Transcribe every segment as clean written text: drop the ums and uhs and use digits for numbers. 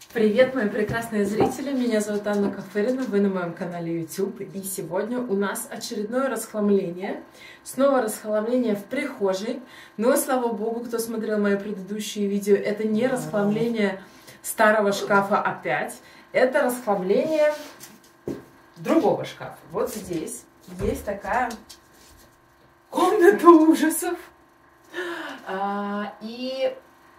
Привет, мои прекрасные зрители! Меня зовут Анна Кафырина, вы на моем канале YouTube. И сегодня у нас очередное расхламление. Снова расхламление в прихожей. Но, слава богу, кто смотрел мои предыдущие видео, это не расхламление старого шкафа опять. Это расхламление другого шкафа. Вот здесь есть такая комната ужасов. И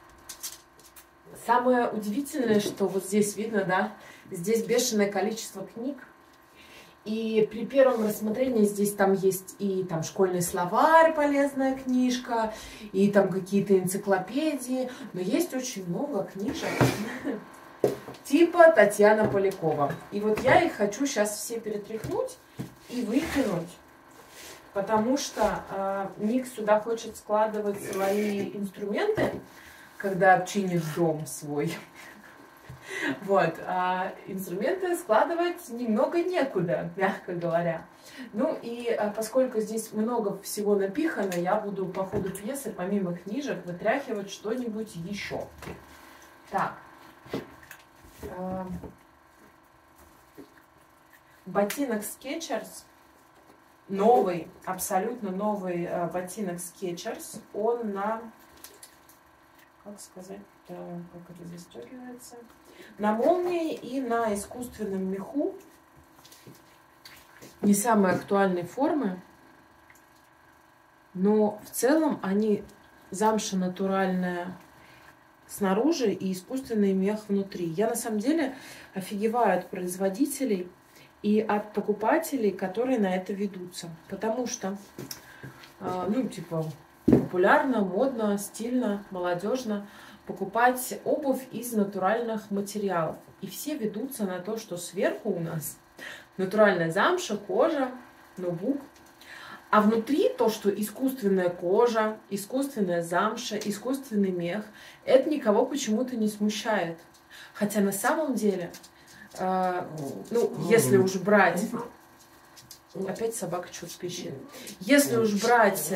самое удивительное, что вот здесь видно, да, здесь бешеное количество книг. И при первом рассмотрении здесь там есть и там школьный словарь, полезная книжка, и там какие-то энциклопедии. Но есть очень много книжек типа Татьяна Полякова. И вот я их хочу сейчас все перетряхнуть и выкинуть. Потому что Ник сюда хочет складывать свои инструменты, когда чинит дом свой. Вот. А инструменты складывать немного некуда, мягко говоря. Ну и поскольку здесь много всего напихано, я буду по ходу пьесы, помимо книжек, вытряхивать что-нибудь еще. Так. Ботинок Skechers. Новый, абсолютно новый ботинок Skechers. Он на... Как сказать, как это застегивается? На молнии и на искусственном меху. Не самой актуальной формы. Но в целом они замша натуральная снаружи и искусственный мех внутри. Я на самом деле офигеваю от производителей и от покупателей, которые на это ведутся. Потому что, ну, типа, популярно, модно, стильно, молодежно покупать обувь из натуральных материалов. И все ведутся на то, что сверху у нас натуральная замша, кожа, нубук. А внутри то, что искусственная кожа, искусственная замша, искусственный мех, это никого почему-то не смущает. Хотя на самом деле... ну, если уж брать... Опять собака что-то пищит. Если уж брать...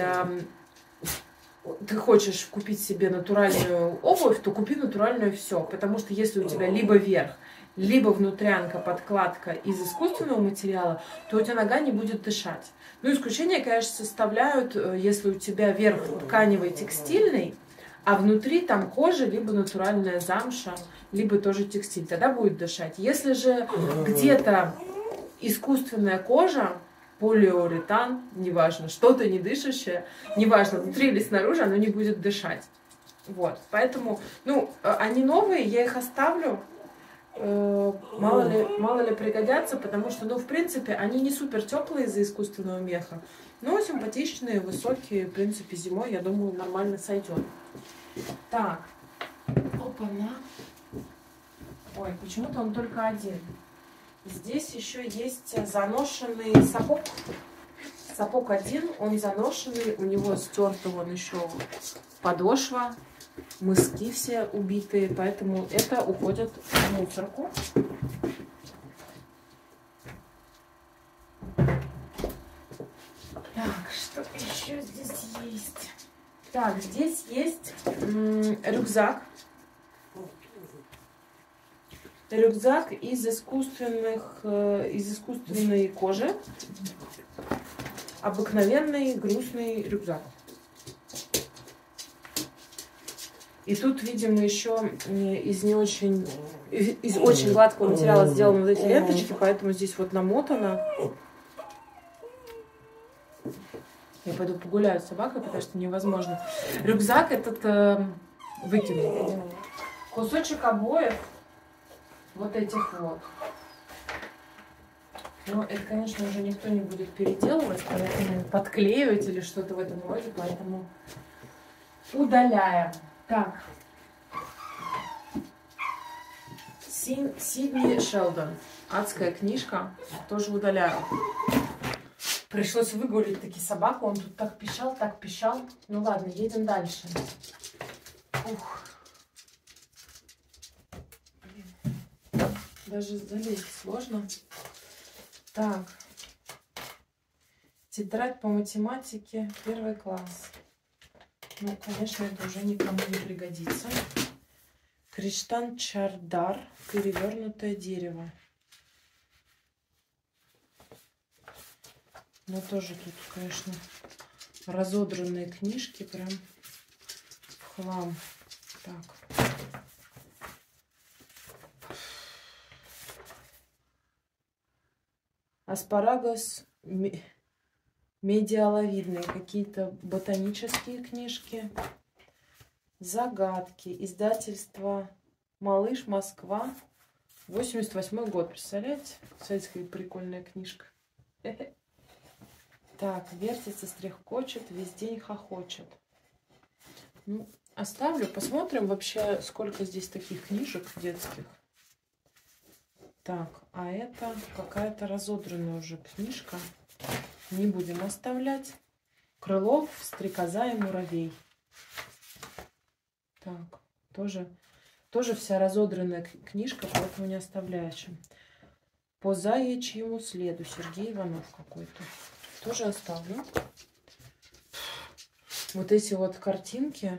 ты хочешь купить себе натуральную обувь, то купи натуральную все. Потому что если у тебя либо верх, либо внутрянка, подкладка из искусственного материала, то у тебя нога не будет дышать. Ну, исключение, конечно, составляют, если у тебя верх тканевый, текстильный, а внутри там кожа, либо натуральная замша, либо тоже текстиль. Тогда будет дышать. Если же где-то искусственная кожа, полиуретан, неважно, что-то не дышащее, неважно, внутри или снаружи, оно не будет дышать. Вот. Поэтому, ну, они новые, я их оставлю. Мало ли пригодятся, потому что, ну, в принципе, они не супер теплые из-за искусственного меха, но симпатичные, высокие, в принципе, зимой, я думаю, нормально сойдет. Так, опа-на. Ой, почему-то он только один. Здесь еще есть заношенный сапог. Сапог один, он заношенный, у него стерта вон еще подошва, мыски все убитые, поэтому это уходит в мусорку. Так, что еще здесь есть? Так, здесь есть рюкзак. Рюкзак из искусственной кожи. Обыкновенный грустный рюкзак. И тут, видимо, еще из очень гладкого материала сделаны вот эти ленточки, поэтому здесь вот намотано. Я пойду погуляю с собакой, потому что невозможно. Рюкзак этот выкину. Кусочек обоев. Вот этих вот. Но это, конечно, уже никто не будет переделывать, поэтому подклеивать или что-то в этом роде, поэтому удаляем. Так. Сидни Шелдон. Адская книжка. Тоже удаляю. Пришлось выгулить таки собаку. Он тут так пищал, так пищал. Ну ладно, едем дальше. Ух. Даже залезть сложно. Так. Тетрадь по математике, 1 класс. Ну, конечно, это уже никому не пригодится. Криштан Чардар. Перевернутое дерево. Но тоже тут, конечно, разодранные книжки. Прям в хлам. Так. Аспарагус медиаловидные. Какие-то ботанические книжки. Загадки. Издательство «Малыш», Москва. 88-й год. Представляете? Смотрите, какая прикольная книжка. Так, вертится, стрекочет, весь день хохочет. Ну, оставлю. Посмотрим вообще, сколько здесь таких книжек детских. Так, а это какая-то разодранная уже книжка. Не будем оставлять. Крылов, стрекоза и муравей. Так, тоже вся разодранная книжка, поэтому не оставляющим. По заячьему следу. Сергей Иванов какой-то. Тоже оставлю. Вот эти вот картинки.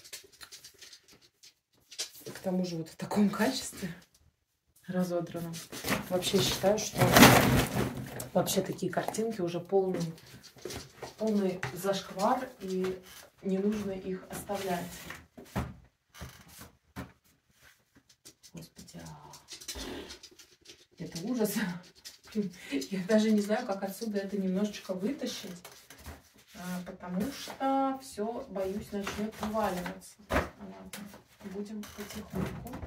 К тому же вот в таком качестве разодранном. Вообще считаю, что вообще такие картинки уже полный зашквар. И не нужно их оставлять. Господи, это ужас. Я даже не знаю, как отсюда это немножечко вытащить, потому что все, боюсь, начнет вываливаться. Ладно, будем потихоньку.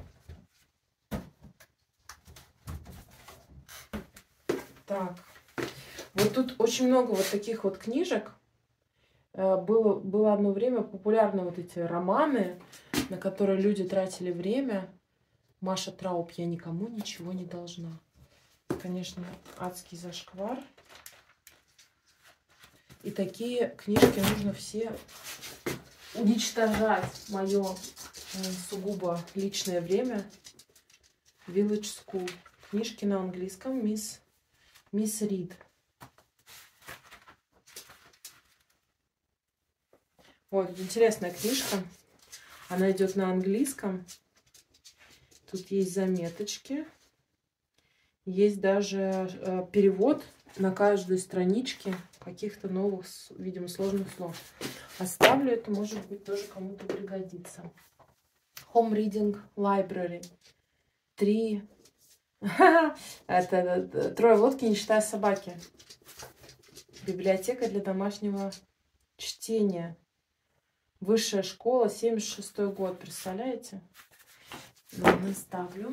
Так, вот тут очень много вот таких вот книжек. Было одно время популярны вот эти романы, на которые люди тратили время. Маша Трауб, я никому ничего не должна. Конечно, адский зашквар. И такие книжки нужно все уничтожать. Мое сугубо личное время. Village School. Книжки на английском. Мисс Рид. Вот, интересная книжка. Она идет на английском. Тут есть заметочки. Есть даже перевод на каждой страничке каких-то новых, видимо, сложных слов. Оставлю это, может быть, тоже кому-то пригодится. Home Reading Library. 3. Это трое в лодке, не считая собаки. Библиотека для домашнего чтения. Высшая школа, 76-й год. Представляете? Ладно, ставлю.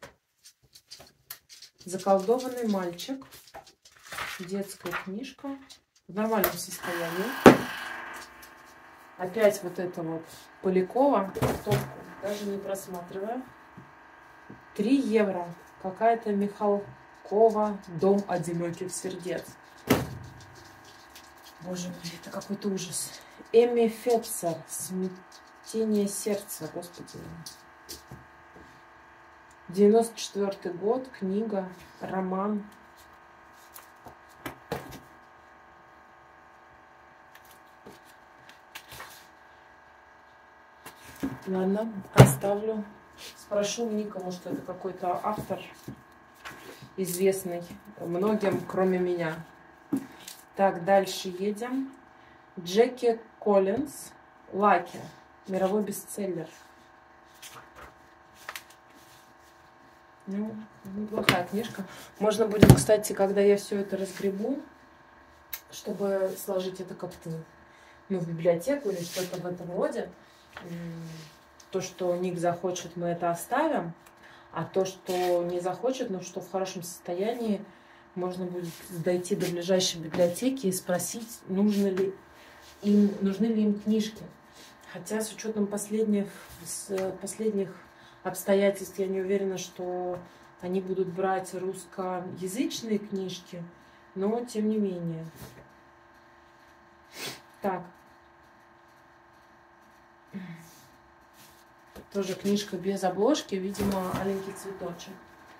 Заколдованный мальчик. Детская книжка. В нормальном состоянии. Опять вот это вот Полякова. Топку даже не просматривая. 3 евро. Какая-то Михалкова. Дом одиноких сердец. Боже мой, это какой-то ужас. Эми Фетцер. Смятение сердца. Господи. 94-й год. Книга. Роман. Ладно, оставлю. Спрошу у Ника, может, это какой-то автор известный многим, кроме меня. Так, дальше едем. Джеки Коллинз. Лаки. Мировой бестселлер. Ну, неплохая книжка. Можно будет, кстати, когда я все это разгребу, чтобы сложить это как-то в библиотеку или что-то в этом роде. То, что Ник захочет, мы это оставим. А то, что не захочет, но что в хорошем состоянии, можно будет дойти до ближайшей библиотеки и спросить, нужны ли им книжки. Хотя с учетом последних обстоятельств я не уверена, что они будут брать русскоязычные книжки, но тем не менее. Так. Тоже книжка без обложки, видимо, «Аленький цветочек».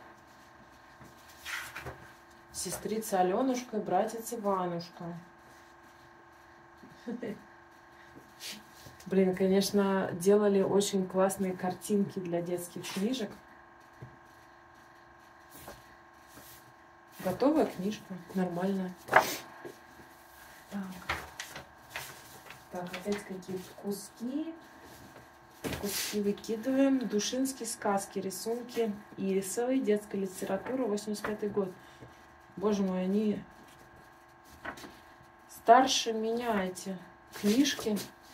Сестрица Аленушка и братец Иванушка. Блин, конечно, делали очень классные картинки для детских книжек. Готовая книжка, нормальная. Так, опять какие-то куски. Куски выкидываем. Душинские сказки, рисунки Ирисовой, детская литература, 85 год. Боже мой, они старше меня, эти книжки.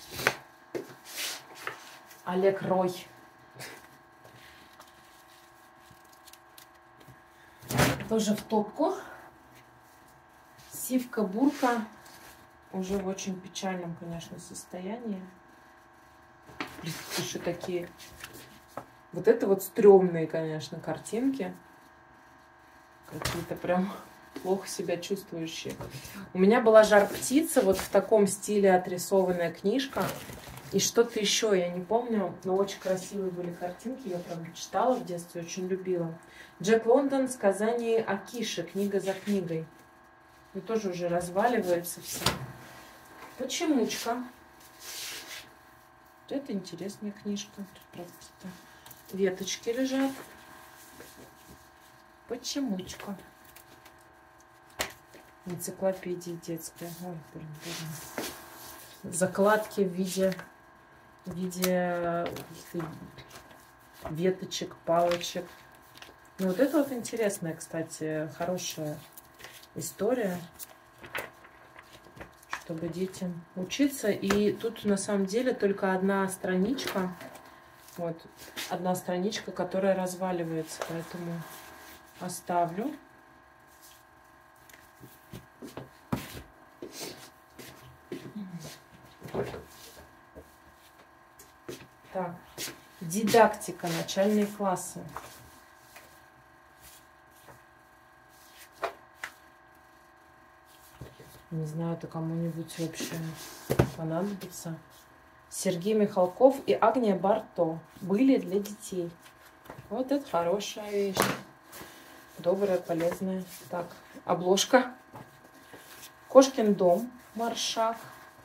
Олег Рой. Тоже в топку. Сивка-бурка. Уже в очень печальном, конечно, состоянии. Еще такие... Вот это вот стрёмные, конечно, картинки. Какие-то прям плохо себя чувствующие. У меня была «Жар-птица», вот в таком стиле отрисованная книжка. И что-то еще, я не помню, но очень красивые были картинки. Я, правда, читала в детстве, очень любила. Джек Лондон, «Сказание о Кише», книга за книгой. И тоже уже разваливается все. Почемучка. Это интересная книжка. Тут, правда, какие-то веточки лежат. Почемучка. Энциклопедия детская. Ой, блин, блин. Закладки в виде веточек, палочек. Ну, вот это вот интересная, кстати, хорошая история, чтобы детям учиться. И тут на самом деле только одна страничка. Вот, одна страничка, которая разваливается, поэтому оставлю. Так, дидактика, начальные классы. Не знаю, это кому-нибудь вообще понадобится. Сергей Михалков и Агния Барто были для детей. Вот это хорошая вещь. Добрая, полезная. Так, обложка. Кошкин дом, Маршак.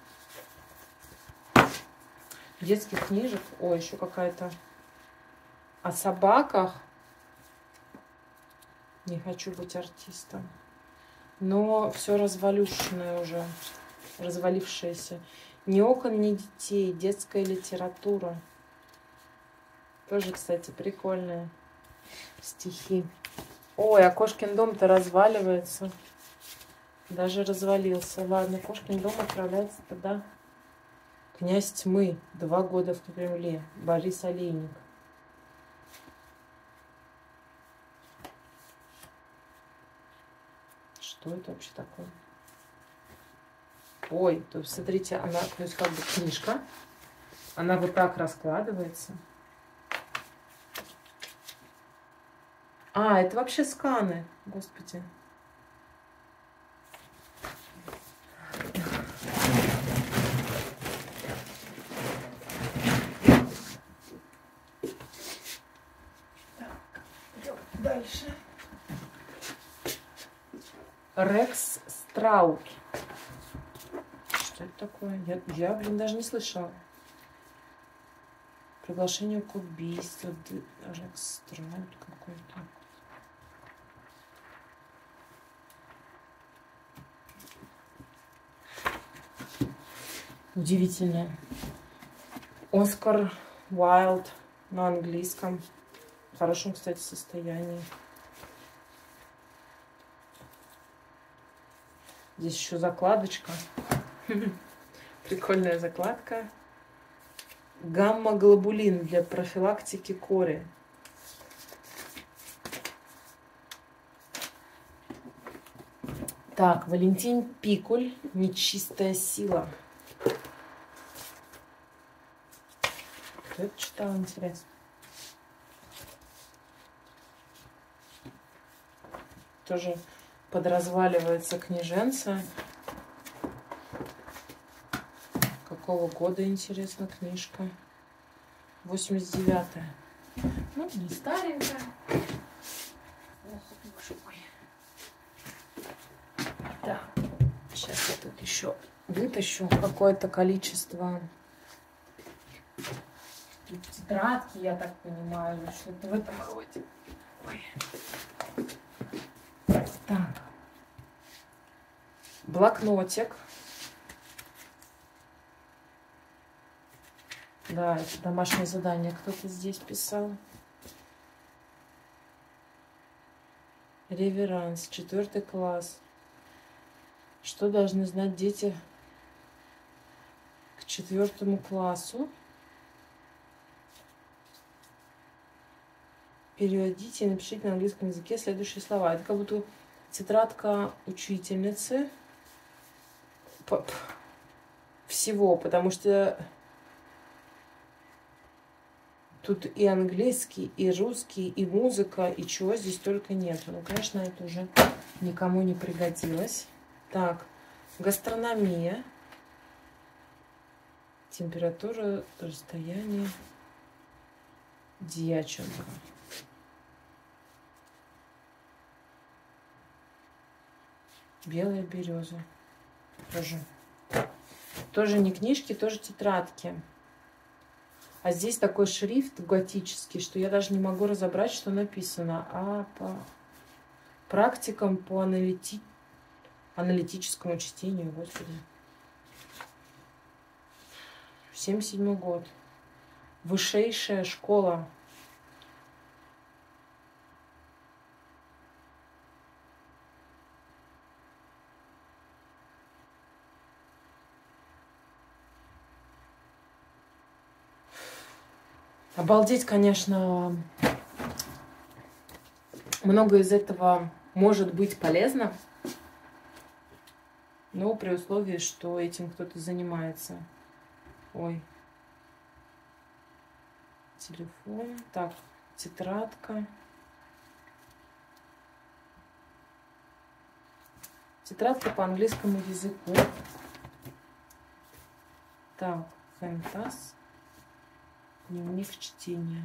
Детских книжек. Ой, еще какая-то о собаках. Не хочу быть артистом. Но все развалившееся уже. Развалившееся. Ни окон, ни детей. Детская литература. Тоже, кстати, прикольные стихи. Ой, а Кошкин дом-то разваливается. Даже развалился. Ладно, Кошкин дом отправляется тогда. Князь тьмы. 2 года в Кремле. Борис Олейник. Что это вообще такое? Ой, то есть, смотрите, она, то есть, как бы книжка. Она вот так раскладывается. А, это вообще сканы. Господи. Дальше. Рекс Страут. Что это такое? Я, блин, даже не слышала. Приглашение к убийству. Рекс Страут какой-то. Удивительное. Оскар Уайлд на английском. В хорошем, кстати, состоянии. Здесь еще закладочка. Прикольная закладка. Гамма-глобулин для профилактики кори. Так, Валентин Пикуль. Нечистая сила. Кто это читал, интересно? Тоже подразваливается книженца. Какого года, интересно, книжка? 89-я. Ну, не старенькая. Так, сейчас я тут еще вытащу какое-то количество Тут тетрадки, я так понимаю, что-то в этом роде. Ой. Так. Блокнотик. Да, это домашнее задание кто-то здесь писал. Реверанс, 4 класс. Что должны знать дети к 4 классу? Переводите и напишите на английском языке следующие слова. Это как будто тетрадка учительницы всего, потому что тут и английский, и русский, и музыка, и чего здесь только нет. Ну, конечно, это уже никому не пригодилось. Так, гастрономия. Температура, расстояние, дьяченко. Белая береза. Тоже не книжки, тоже тетрадки. А здесь такой шрифт готический, что я даже не могу разобрать, что написано. А по практикам, по аналитическому чтению, господи. 77 год. Высшая школа. Обалдеть, конечно, много из этого может быть полезно, но при условии, что этим кто-то занимается. Ой. Телефон. Так, тетрадка. Тетрадка по английскому языку. Так, фэнтаз. Дневник чтения.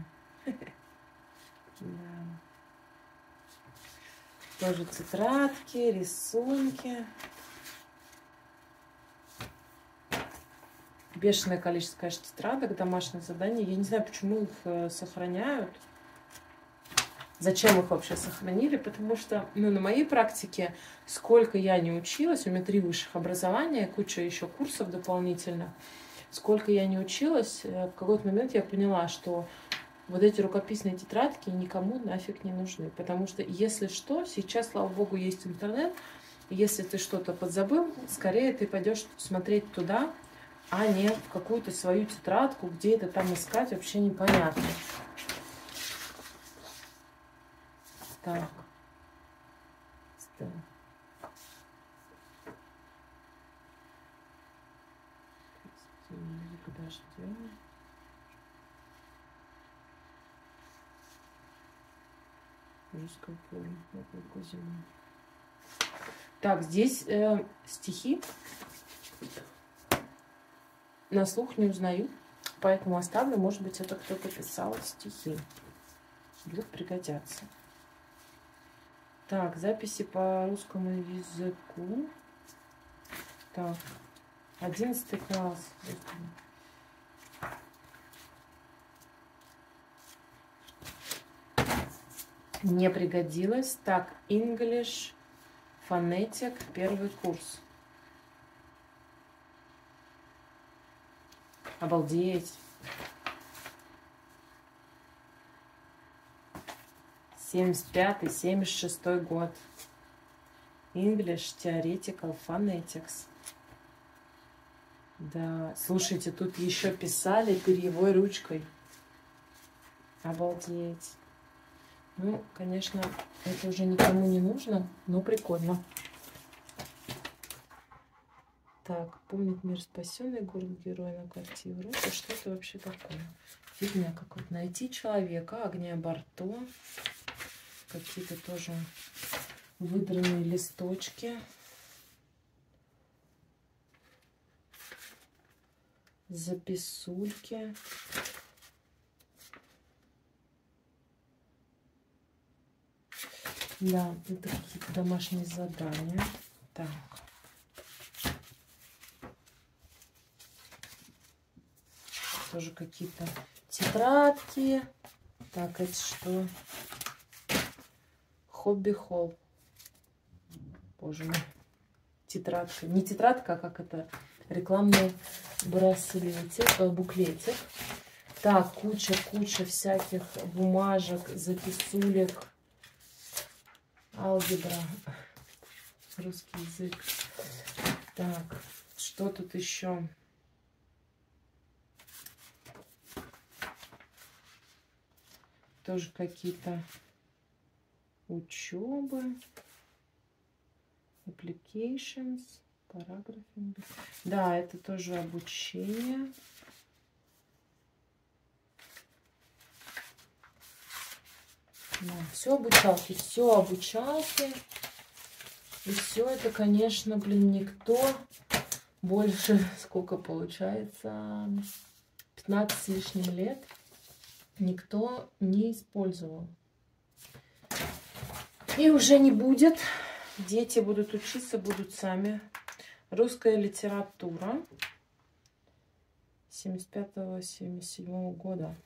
Тоже тетрадки, рисунки. Бешеное количество, конечно, тетрадок, домашних заданий. Я не знаю, почему их сохраняют. Зачем их вообще сохранили? Потому что, на моей практике, сколько я не училась, у меня 3 высших образования, куча еще курсов дополнительно. Сколько я не училась, в какой-то момент я поняла, что вот эти рукописные тетрадки никому нафиг не нужны. Потому что, если что, сейчас, слава богу, есть интернет. Если ты что-то подзабыл, скорее ты пойдешь смотреть туда, а не в какую-то свою тетрадку, где это там искать, вообще непонятно. Так. Подождем. Русское поле. Так, здесь стихи. На слух не узнаю, поэтому оставлю. Может быть, это кто-то писал стихи. Вдруг пригодятся. Так, записи по русскому языку. Так, 11 класс. Не пригодилось. Так, English, фонетик, 1 курс. Обалдеть. 75-й, 76-й год. English, Theoretical, Phonetics. Да, слушайте, тут еще писали перьевой ручкой. Обалдеть. Ну, конечно, это уже никому не нужно, но прикольно. Так, помнит мир спасенный, город-герой на квартиру. Это что-то вообще такое. Фигня какой-то. Найти человека, огня Барто. Какие-то тоже выдранные листочки. Записульки. Да, это какие-то домашние задания. Так. Тоже какие-то Тетрадки. Так, это что? Хобби-холл. Боже мой. Тетрадка. Не тетрадка, а как это? Рекламный браслетик, буклетик. Так, куча всяких бумажек, записулек. Алгебра. Русский язык. Так, что тут еще? Тоже какие-то учебы. Applications. Параграфы. Да, это тоже обучение. Да, все обучалки. И все это, конечно, блин, никто больше, сколько получается, 15 с лишним лет, никто не использовал. И уже не будет. Дети будут учиться, будут сами. Русская литература 75-77 года.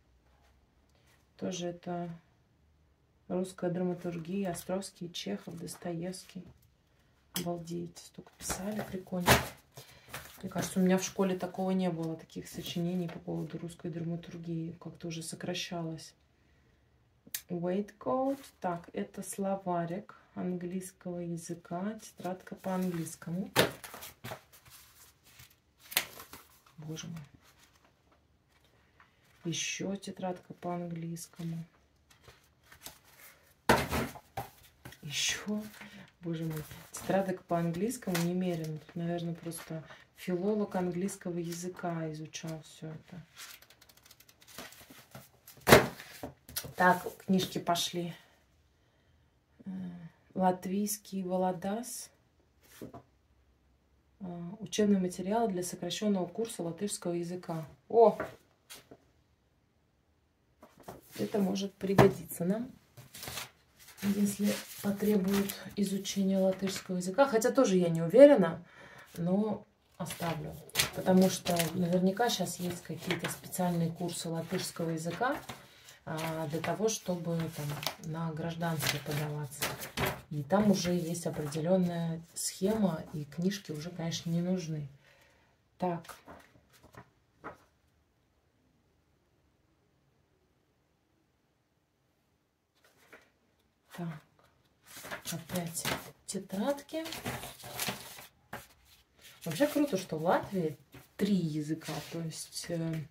Тоже это русская драматургия, Островский, Чехов, Достоевский. Обалдеть, столько писали, прикольно. Мне кажется, у меня в школе такого не было, таких сочинений по поводу русской драматургии. Как-то уже сокращалось. Waistcoat. Так, это словарик английского языка. Тетрадка по английскому. Боже мой. Еще тетрадка по английскому. Еще, боже мой, тетрадок по английскому немерено. Тут, наверное, просто филолог английского языка изучал все это. Так, книжки пошли. Латвийский Володас. Учебный материал для сокращенного курса латышского языка. О! Это может пригодиться нам, если потребуют изучения латышского языка. Хотя тоже я не уверена, но оставлю. Потому что наверняка сейчас есть какие-то специальные курсы латышского языка для того, чтобы там на гражданство подаваться. И там уже есть определенная схема, и книжки уже, конечно, не нужны. Так. Так. Опять тетрадки. Вообще круто, что в Латвии 3 языка. То есть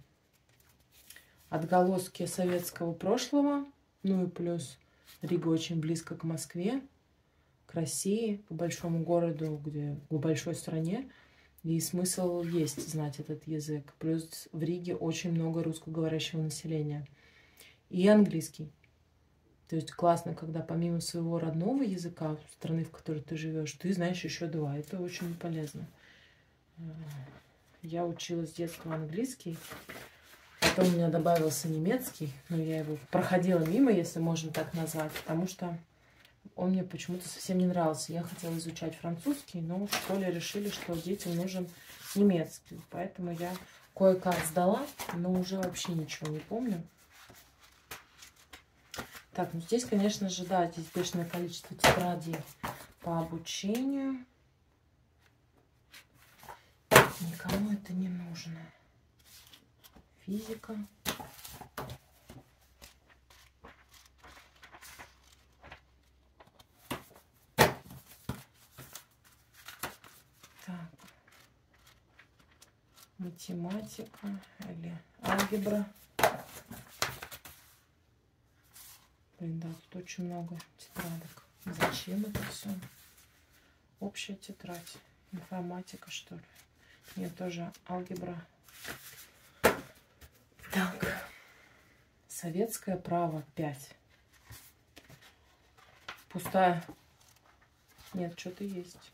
отголоски советского прошлого. Ну и плюс Рига очень близко к Москве, к России, к большому городу, где к большой стране. И смысл есть знать этот язык. Плюс в Риге очень много русскоговорящего населения. И английский. То есть классно, когда помимо своего родного языка, страны, в которой ты живешь, ты знаешь еще 2. Это очень полезно. Я учила с детства английский. Потом у меня добавился немецкий. Но я его проходила мимо, если можно так назвать. Потому что он мне почему-то совсем не нравился. Я хотела изучать французский, но в школе решили, что детям нужен немецкий. Поэтому я кое-как сдала, но уже вообще ничего не помню. Так, ну здесь, конечно же, да, здесь бешеное количество тетрадей по обучению. Никому это не нужно. Физика. Так. Математика или алгебра. Блин, да, тут очень много тетрадок. Зачем это все? Общая тетрадь. Информатика, что ли? Нет, тоже алгебра. Так. Советское право 5. Пустая. Нет, что-то есть.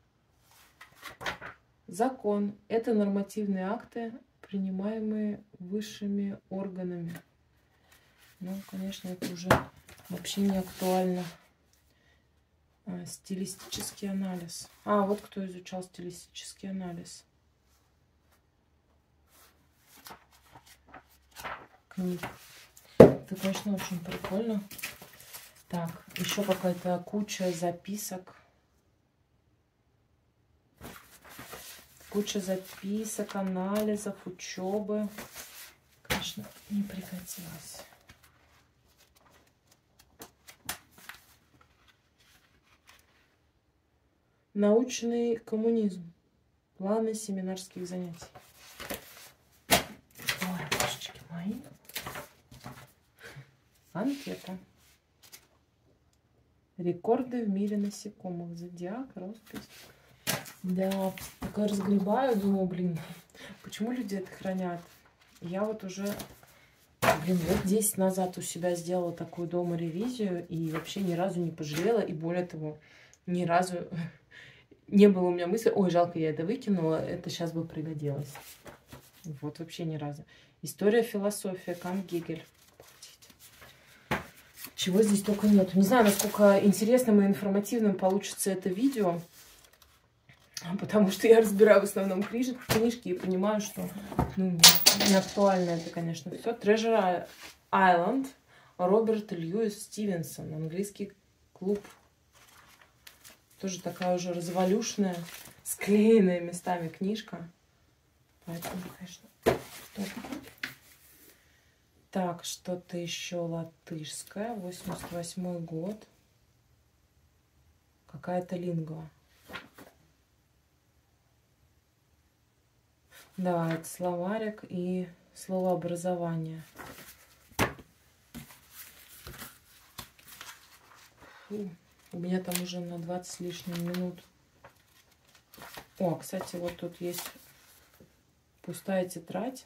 Закон. Это нормативные акты, принимаемые высшими органами. Ну, конечно, это уже вообще не актуально. Стилистический анализ. А, вот кто изучал стилистический анализ. книг. Это, конечно, очень прикольно. Так, еще какая-то куча записок. Куча записок, анализов, учебы. Конечно, не прекратилось. Научный коммунизм. Планы семинарских занятий. Ой, божечки мои. Анкета. Рекорды в мире насекомых. Зодиак, роспись. Да, такое разгребаю, думаю, блин, почему люди это хранят? Я вот уже, лет 10 назад у себя сделала такую дома ревизию и вообще ни разу не пожалела. И более того, ни разу не было у меня мысли, ой, жалко, я это выкинула, это сейчас бы пригодилось. Вот вообще ни разу. История, философия, Кант, Гегель. Чего здесь только нет. Не знаю, насколько интересным и информативным получится это видео. Потому что я разбираю в основном книжки и понимаю, что не актуально это, конечно, все. Treasure Island, Роберт Льюис Стивенсон, английский клуб. Тоже такая уже развалюшная, склеенная местами книжка. Поэтому, конечно, тоже. Так, что-то еще латышское, 88-й год. Какая-то лингва. Да, это словарик и словообразование. Фу, у меня там уже на 20 с лишним минут. О, кстати, вот тут есть пустая тетрадь.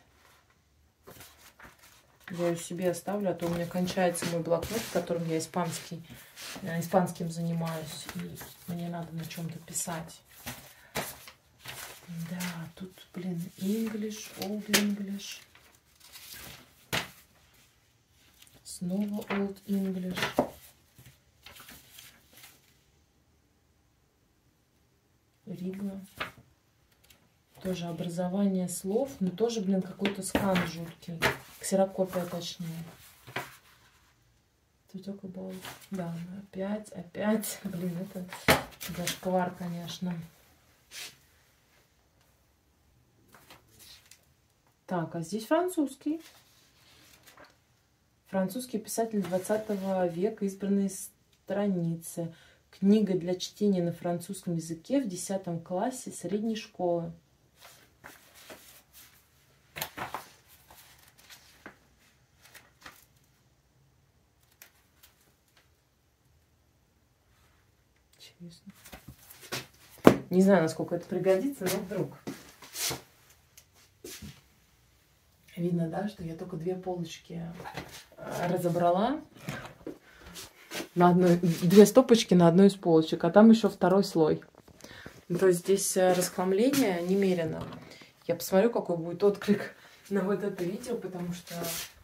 Я ее себе оставлю, а то у меня кончается мой блокнот, в котором я испанским занимаюсь. И мне надо на чем-то писать. Да, тут, блин, English, Old English. Снова Old English. Рига. Тоже образование слов, но тоже, блин, какой-то скан жуткий. Ксерокопия, точнее. Цветок и бал. Да, опять. Блин, это зашквар, конечно. Так, а здесь французский. Французский писатель 20 века, избранные страницы. Книга для чтения на французском языке в 10 классе средней школы. Честно. Не знаю, насколько это пригодится, но вдруг. Видно, да, что я только 2 полочки разобрала. На одной, 2 стопочки на одной из полочек, а там еще 2-й слой. То есть здесь расхламление немерено. Я посмотрю, какой будет отклик на вот это видео, потому что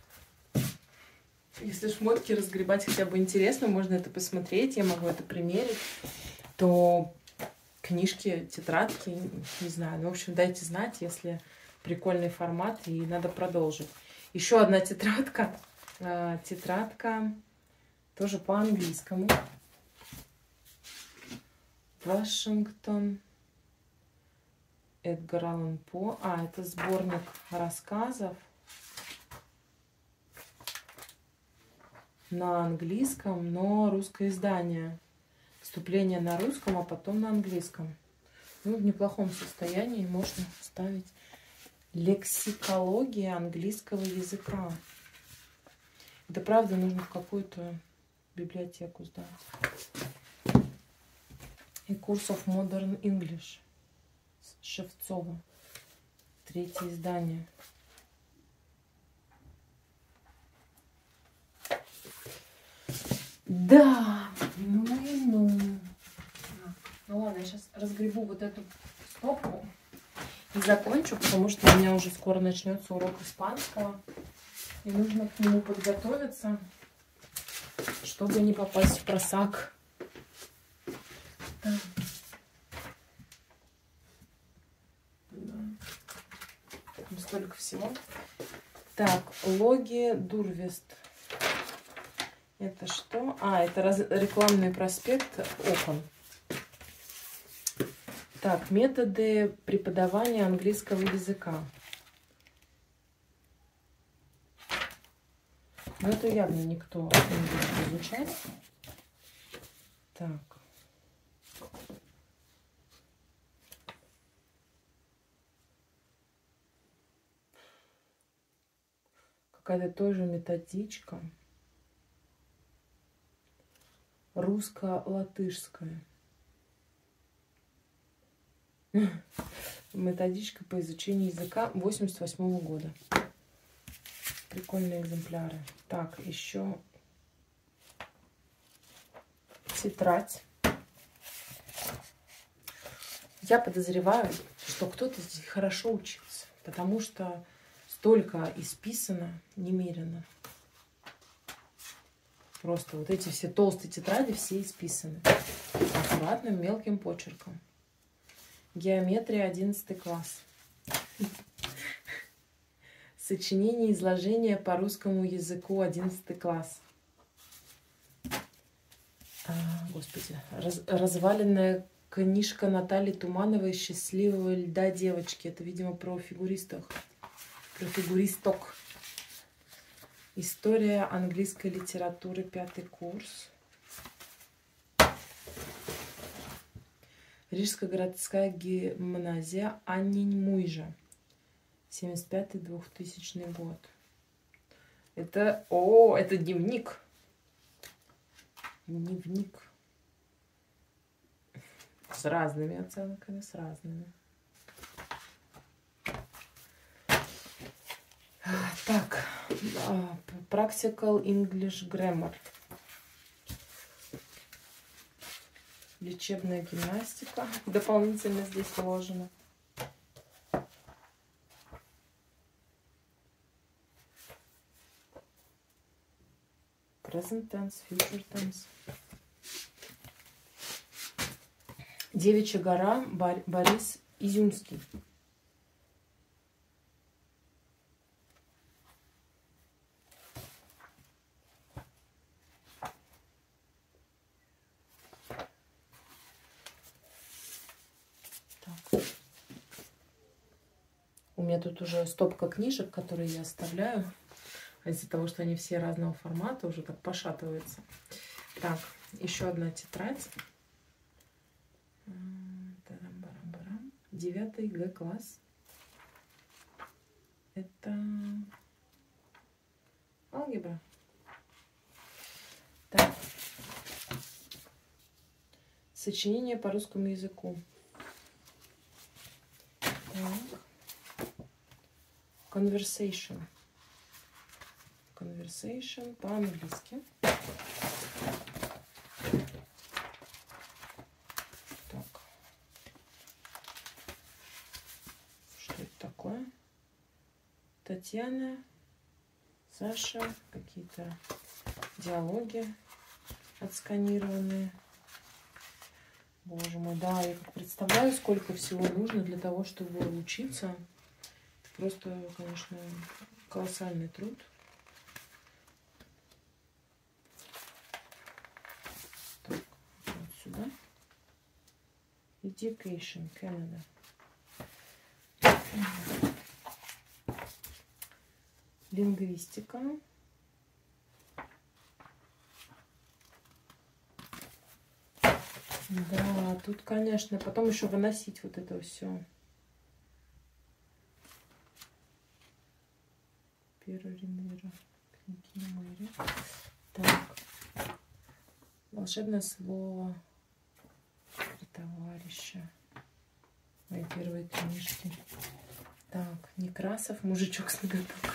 если шмотки разгребать хотя бы интересно, можно это посмотреть, я могу это примерить, то книжки, тетрадки, не знаю, ну, в общем, дайте знать, если прикольный формат и надо продолжить. Еще одна тетрадка, тоже по-английскому. Вашингтон, Эдгар Аллан По. Это сборник рассказов на английском, но русское издание. Вступление на русском, а потом на английском. Ну, в неплохом состоянии, можно ставить. Лексикология английского языка. Это правда нужно в какую-то библиотеку сдать. И курс of Modern English. Шевцова. 3-е издание. Да, ну. Ну ладно, я сейчас разгребу вот эту стопку и закончу, потому что у меня уже скоро начнется урок испанского. И нужно к нему подготовиться, чтобы не попасть в просак. Да. Столько всего. Так, Логи Дурвест. Это что? А, это рекламный проспект окон. Так, методы преподавания английского языка. Но это явно никто не будет изучать. Так. Какая-то тоже методичка. Русско-латышская. Методичка по изучению языка 88-го года. Прикольные экземпляры. Так, еще тетрадь. Я подозреваю, что кто-то здесь хорошо учился, потому что столько исписано немерено. Просто вот эти все толстые тетради, все исписаны. Аккуратным мелким почерком. Геометрия, 11 класс. Сочинение изложения по русскому языку, 11 класс. Господи. Разваленная книжка Натальи Тумановой «Счастливого льда девочки». Это, видимо, про фигуристов. Про фигуристок. История английской литературы, 5 курс. Рижская городская гимназия Аннинь Муйжа. 75-2000 год. Это, это дневник. Дневник. С разными оценками, с разными. Так, Practical English Grammar. Лечебная гимнастика. Дополнительно здесь вложено. Present tense, future tense. Девичья гора, Борис Изюмский. У меня тут уже стопка книжек, которые я оставляю. Из-за того, что они все разного формата, уже так пошатываются. Так, еще одна тетрадь. 9 Г класс. Это алгебра. Так. Сочинение по русскому языку. Так. Conversation. Conversation по-английски. Так. Что это такое? Татьяна, Саша, какие-то диалоги отсканированные. Боже мой, да, я как представляю, сколько всего нужно для того, чтобы учиться. Это просто, конечно, колоссальный труд. Так, вот сюда. Education, Canada. Лингвистика. Да, тут, конечно, потом еще выносить вот это все. Первый Ремира. Так. Волшебное слово товарища. Мои первые книжки. Так, Некрасов, мужичок с ноготок.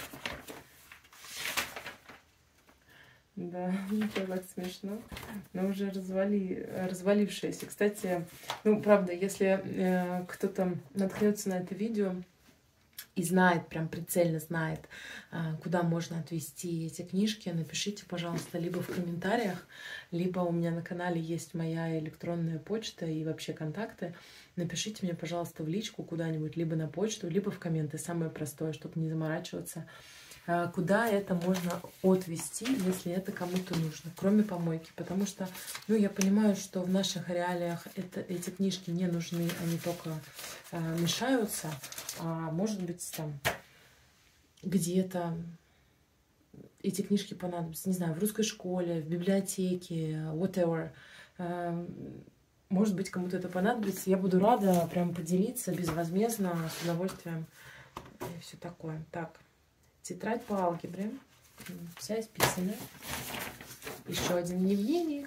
Да, ничего, так смешно. Но уже развалившееся. Кстати, ну, правда, если кто-то наткнется на это видео и знает, прям прицельно знает, куда можно отвезти эти книжки, напишите, пожалуйста, либо в комментариях, либо у меня на канале есть моя электронная почта и вообще контакты. Напишите мне, пожалуйста, в личку куда-нибудь, либо на почту, либо в комменты. Самое простое, чтобы не заморачиваться куда это можно отвезти, если это кому-то нужно, кроме помойки. Потому что, ну, я понимаю, что в наших реалиях эти книжки не нужны, они только мешаются. А может быть, там где-то эти книжки понадобятся, не знаю, в русской школе, в библиотеке, whatever. Может быть, кому-то это понадобится. Я буду рада прям поделиться безвозмездно, с удовольствием и все такое. Так, тетрадь по алгебре. Вся исписана. Еще один дневник.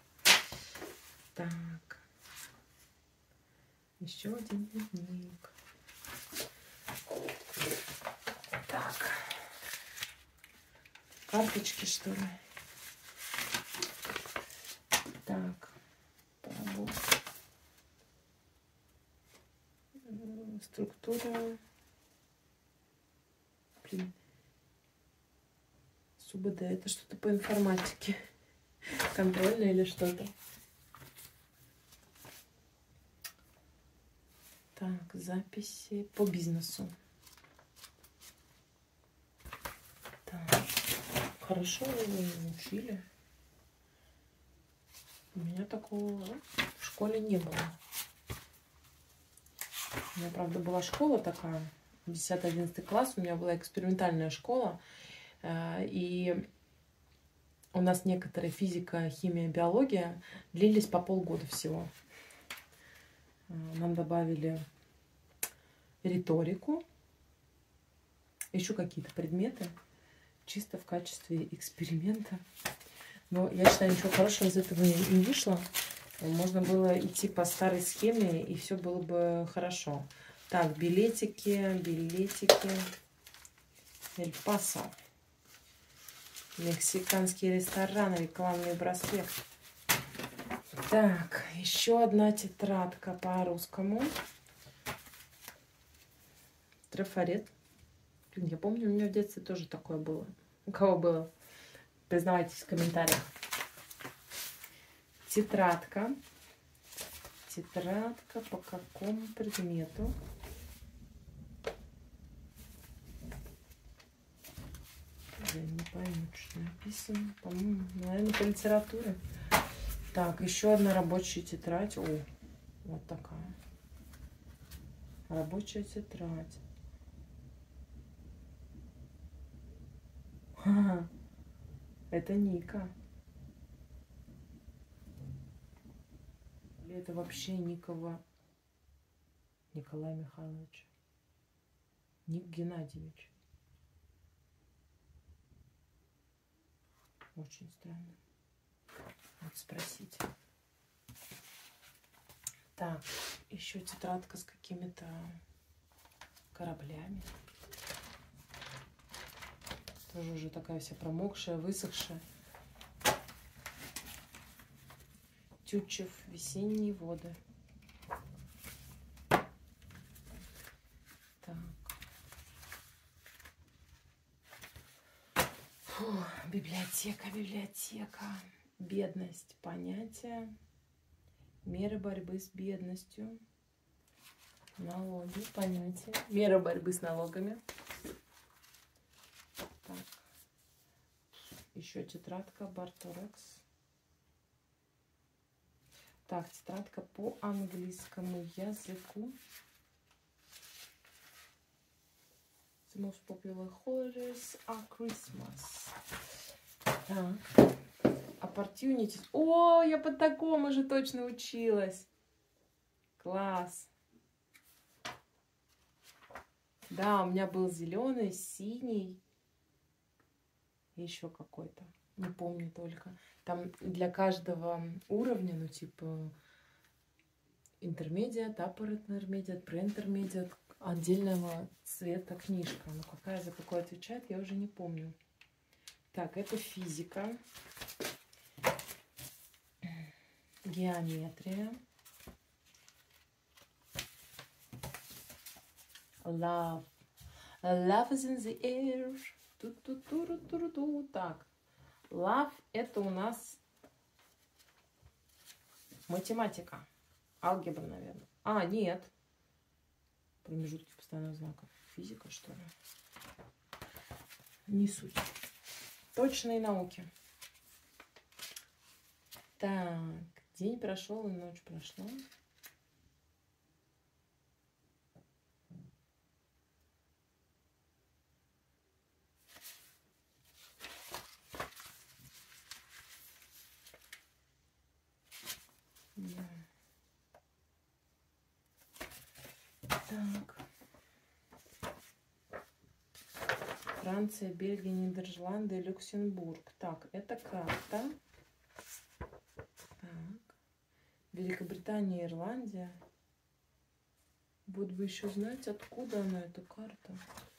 Так. Еще один дневник. Так. Карточки, что ли? Так. Поработать. Структура. Блин. СУБД. Это что-то по информатике. Контрольное или что-то. Так, записи по бизнесу. Так. Хорошо вы учили. У меня такого в школе не было. У меня, правда, была школа такая, 10-11 класс, у меня была экспериментальная школа, и у нас некоторые физика, химия, биология длились по полгода всего. Нам добавили риторику, еще какие-то предметы, чисто в качестве эксперимента. Но я считаю, ничего хорошего из этого не вышло. Можно было идти по старой схеме, и все было бы хорошо. Так, билетики. Эль Пасо. Мексиканский ресторан, рекламный проспект. Так, еще одна тетрадка по-русскому. Трафарет. Я помню, у меня в детстве тоже такое было. У кого было? Признавайтесь в комментариях. Тетрадка. Тетрадка по какому предмету? Я не пойму, что написано. По-моему, наверное, по литературе. Так, еще одна рабочая тетрадь. О, вот такая. Рабочая тетрадь. Ха-ха. Это Ника. Или это вообще Николай Михайлович? Ник Геннадьевич. Очень странно. Надо спросить. Так, еще тетрадка с какими-то кораблями. Тоже уже такая вся промокшая, высохшая. Тютчев, весенние воды. Так. Фу, библиотека. Бедность. Понятие. Меры борьбы с бедностью. Налоги. Понятие. Меры борьбы с налогами. Так. Еще тетрадка Барторекс. Так, тетрадка по английскому языку. The most popular holidays are Christmas. Так. Opportunities. О, я по такому же точно училась. Класс. Да, у меня был зеленый, синий. Еще какой-то. Не помню только. Там для каждого уровня, ну, типа, intermediate, upper intermediate, pre-intermediate, отдельного цвета книжка. Ну, какая за какой отвечает, я уже не помню. Так, это физика. Геометрия. Love. Love is in the air. Ту-ту-ту-ру-ту-ру-ту. Так. Love это у нас математика. Алгебра, наверное. А, нет. Промежутки постоянных знаков. Физика, что ли? Не суть. Точные науки. Так, день прошел и ночь прошла. Да. Так. Франция, Бельгия, Нидерланды и Люксембург. Так, это карта. Так. Великобритания, Ирландия. Вот бы еще знать, откуда она, эта карта.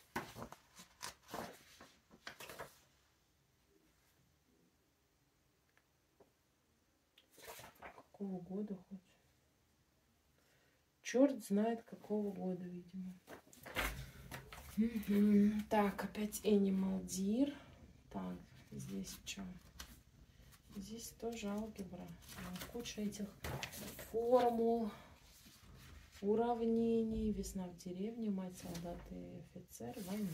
Какого года хоть? Черт знает, какого года, видимо. Так, опять Animal Deer. Так, здесь что? Здесь тоже алгебра. Куча этих формул, уравнений. Весна в деревне, мать, солдат и офицер, война.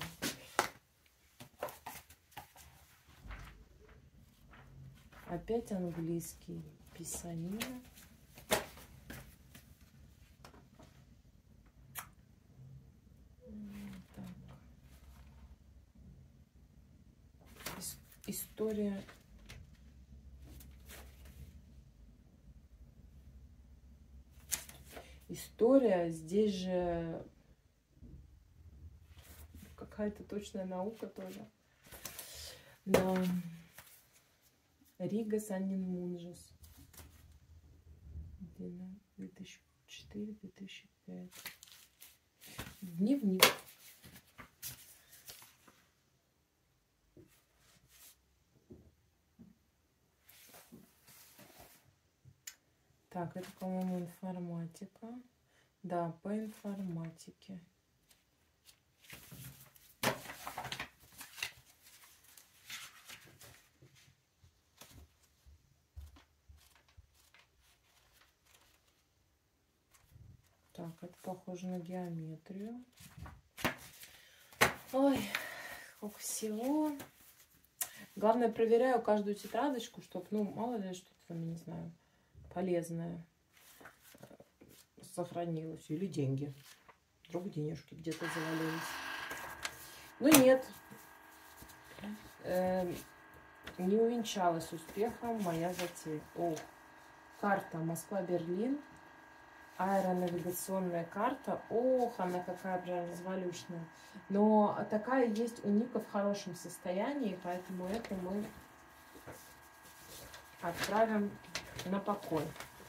Опять английский. Писанина. История. История, здесь же какая-то точная наука тоже. Да. Рига, Саннин Мунжес. 2004-2005. Дневник. Так, это, по-моему, информатика. Да, по информатике. Так, это похоже на геометрию. Ой, сколько всего. Главное, проверяю каждую тетрадочку, чтобы, ну, мало ли что-то там, я не знаю, полезное сохранилось. Или деньги. Вдруг денежки где-то завалились. Ну, нет. Не увенчалась успехом моя затея. О, карта Москва-Берлин. Аэронавигационная карта. Ох, она какая прям развалюшная. Но такая есть у Ника в хорошем состоянии, поэтому это мы отправим на покой.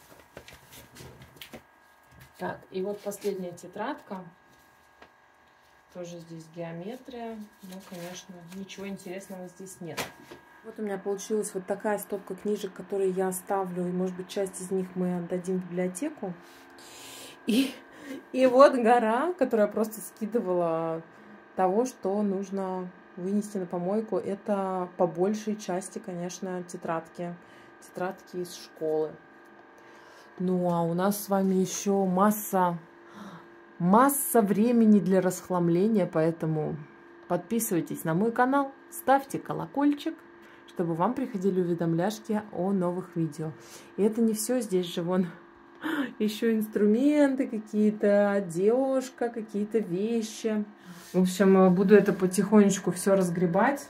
Так, и вот последняя тетрадка. Тоже здесь геометрия. Ну, конечно, ничего интересного здесь нет. Вот у меня получилась вот такая стопка книжек, которые я оставлю. И, может быть, часть из них мы отдадим в библиотеку. И вот гора, которая просто скидывала того, что нужно вынести на помойку. Это по большей части, конечно, тетрадки. Тетрадки из школы. Ну, а у нас с вами еще масса времени для расхламления, поэтому подписывайтесь на мой канал, ставьте колокольчик, чтобы вам приходили уведомляшки о новых видео. И это не все, здесь же вон еще инструменты какие-то, одежка, какие-то вещи. В общем, буду это потихонечку все разгребать,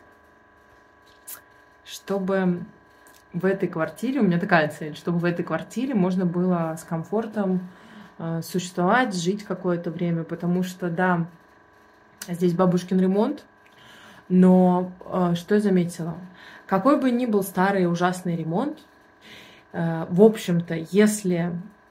чтобы в этой квартире, у меня такая цель, чтобы в этой квартире можно было с комфортом существовать, жить какое-то время, потому что, да, здесь бабушкин ремонт, но что я заметила? Какой бы ни был старый ужасный ремонт, в общем-то, если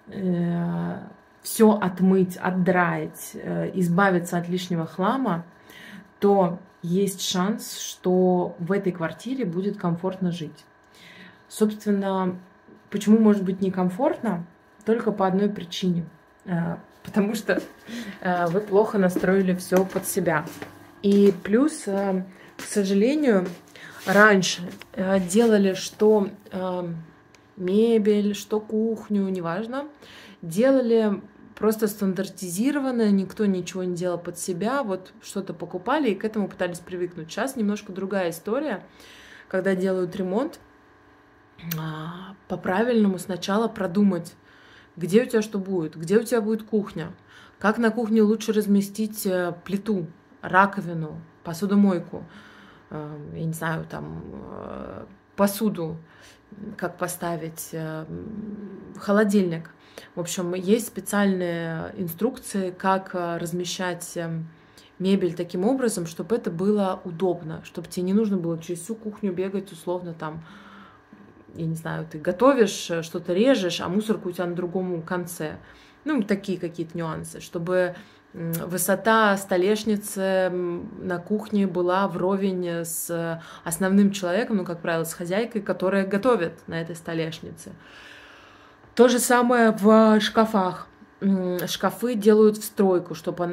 все отмыть, отдраить, избавиться от лишнего хлама, то есть шанс, что в этой квартире будет комфортно жить. Собственно, почему может быть некомфортно? Только по одной причине. Потому что вы плохо настроили все под себя. И плюс, к сожалению, раньше делали что мебель, что кухню, неважно, делали просто стандартизировано, никто ничего не делал под себя, вот что-то покупали и к этому пытались привыкнуть. Сейчас немножко другая история, когда делают ремонт, по-правильному сначала продумать, где у тебя что будет, где у тебя будет кухня, как на кухне лучше разместить плиту, раковину, посудомойку, я не знаю, там посуду, как поставить, холодильник. В общем, есть специальные инструкции, как размещать мебель таким образом, чтобы это было удобно, чтобы тебе не нужно было через всю кухню бегать, условно, там, я не знаю, ты готовишь, что-то режешь, а мусорка у тебя на другом конце. Ну, такие какие-то нюансы, чтобы высота столешницы на кухне была вровень с основным человеком, ну, как правило, с хозяйкой, которая готовит на этой столешнице. То же самое в шкафах. Шкафы делают в стройку, чтобы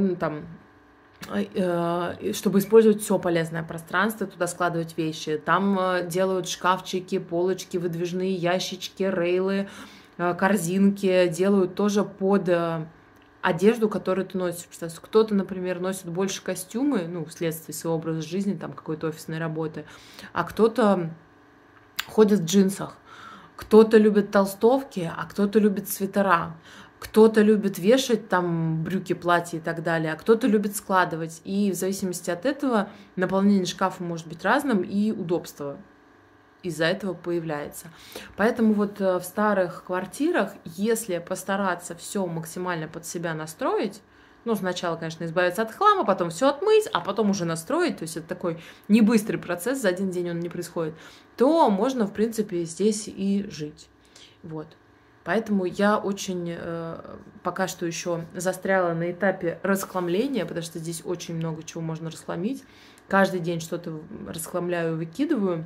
чтобы использовать все полезное пространство, туда складывать вещи. Там делают шкафчики, полочки, выдвижные ящички, рейлы, корзинки, делают тоже под одежду, которую ты носишь. Кто-то, например, носит больше костюмы, ну, вследствие своего образа жизни, там, какой-то офисной работы, а кто-то ходит в джинсах. Кто-то любит толстовки, а кто-то любит свитера. Кто-то любит вешать там брюки, платья и так далее, а кто-то любит складывать. И в зависимости от этого наполнение шкафа может быть разным, и удобство из-за этого появляется. Поэтому вот в старых квартирах, если постараться все максимально под себя настроить, ну, сначала, конечно, избавиться от хлама, потом все отмыть, а потом уже настроить, то есть это такой не быстрый процесс, за один день он не происходит, то можно, в принципе, здесь и жить. Вот. Поэтому я очень пока что еще застряла на этапе расхламления, потому что здесь очень много чего можно расхламить. Каждый день что-то расхламляю, выкидываю.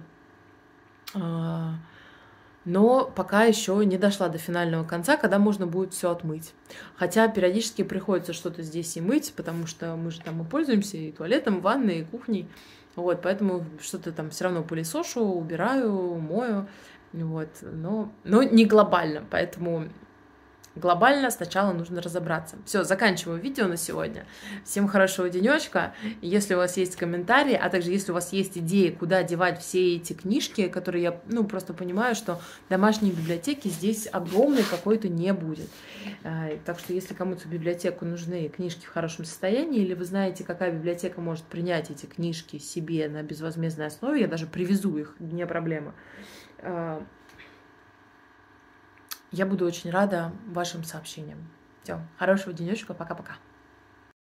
Но пока еще не дошла до финального конца, когда можно будет все отмыть. Хотя периодически приходится что-то здесь и мыть, потому что мы же там и пользуемся и туалетом, и ванной, и кухней. Вот, поэтому что-то там все равно пылесошу, убираю, мою. Вот, но не глобально, поэтому глобально сначала нужно разобраться. Все, заканчиваю видео на сегодня. Всем хорошего денечка. Если у вас есть комментарии, а также если у вас есть идеи, куда девать все эти книжки, которые я, просто понимаю, что домашней библиотеки здесь огромной какой-то не будет. Так что если кому-то в библиотеку нужны книжки в хорошем состоянии, или вы знаете, какая библиотека может принять эти книжки себе на безвозмездной основе, я даже привезу их, не проблема. Я буду очень рада вашим сообщениям. Все, хорошего денечка, пока-пока.